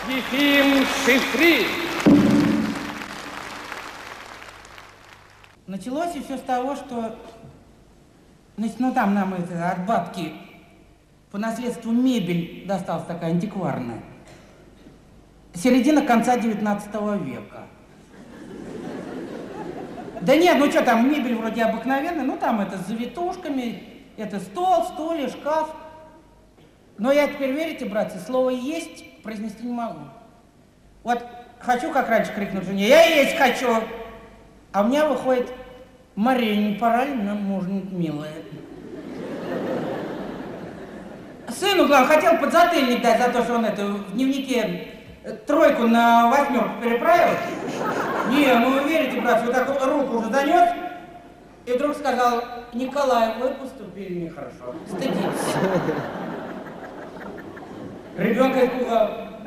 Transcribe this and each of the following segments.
Ефим Шифри. Началось все с того, что, значит, ну там нам это, от бабки по наследству мебель досталась такая антикварная. Середина конца 19 века. Да нет, ну что там, мебель вроде обыкновенная, ну там это с завитушками, это стол, стулья, шкаф. Но я теперь, верите, братцы, слово «есть» произнести не могу. Вот хочу, как раньше, крикнуть жене: «Я есть хочу!» А у меня выходит: «Мария, не пора ли нам ужинать, милая?» Сыну, главное, хотел подзатыльник дать за то, что он это в дневнике тройку на восьмерку переправил. Не, ну вы верите, брат, вот так руку уже занес, и вдруг сказал: «Николай, вы поступили нехорошо, стыдитесь». Ребенка испугал.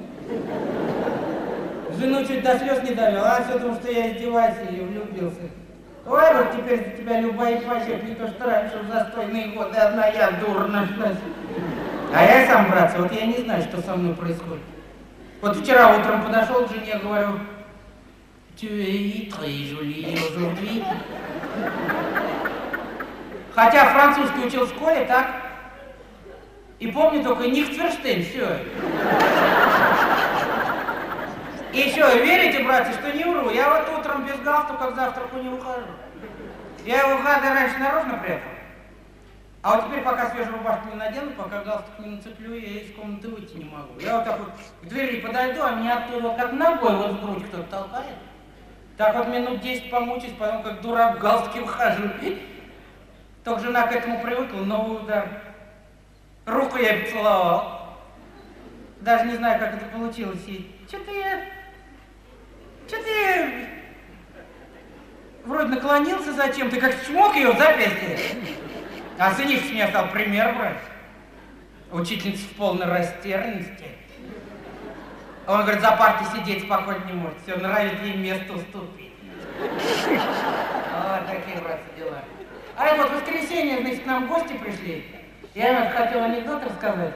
Жену чуть до слез не довел, а все потому, что я издеваюсь и влюбился. Ой, вот теперь за тебя любая пачек, не то что раньше в застойные годы одна я дура нашлась. А я сам, братцы, вот я не знаю, что со мной происходит. Вот вчера утром подошел к жене, говорю: «Tu es très jolie aujourd'hui». Хотя французский учил в школе, так? И помню только Нихтверштейн, все. И еще, верите, братья, что не вру? Я вот утром без галстука к завтраку не ухожу. Я его гады раньше нарочно прятал. А вот теперь, пока свежую рубашку не надену, пока галстук не нацеплю, я из комнаты выйти не могу. Я вот так вот к двери подойду, а меня оттуда вот как ногой вот в грудь кто-то толкает. Так вот минут 10 помучаюсь, потом как дурак в галстуке выхожу. Только жена к этому привыкла, новый удар. Руку я поцеловал. Даже не знаю, как это получилось. И что-то я вроде наклонился зачем-то, как чмок ее в запястье. А сынишка с меня стал пример брать. Учительница в полной растерянности. Он говорит, за партой сидеть спокойно не может. Все, норовит ей место уступить. Вот такие, братцы, дела. А это вот в воскресенье, значит, к нам гости пришли. Я им хотел анекдот рассказать.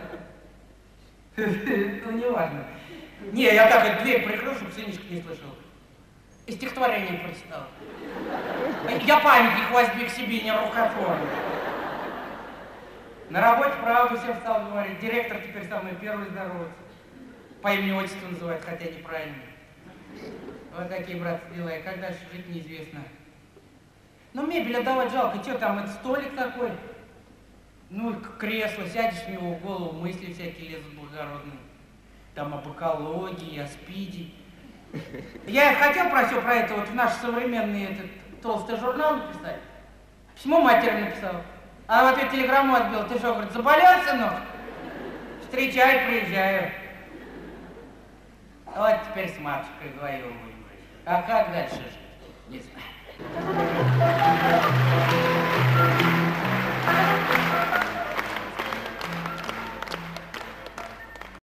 Ну, неважно. Не, я так вот дверь прикрыл, чтобы сынишка не слышал. И стихотворение прочитал. Я памятник возьми к себе, не рукоформ. На работе правду всем стал говорить. Директор теперь со мной первый здоровается. По имени-отчеству называет, хотя неправильно. Вот такие, братцы, дела. И как дальше жить, неизвестно. Ну, мебель отдавать жалко. Че там, это столик такой? Ну, кресло, сядешь в него, в голову мысли всякие лезут благородные. Там об экологии, о СПИДе. Я хотел про все про это вот в наш современный этот толстый журнал написать. Письмо матери написал. А в ответ телеграмму отбил. Ты что, говорит, заболел, сынок? Встречай, приезжаю. Вот теперь с матушкой вдвоем будем. А как дальше жить? Не знаю.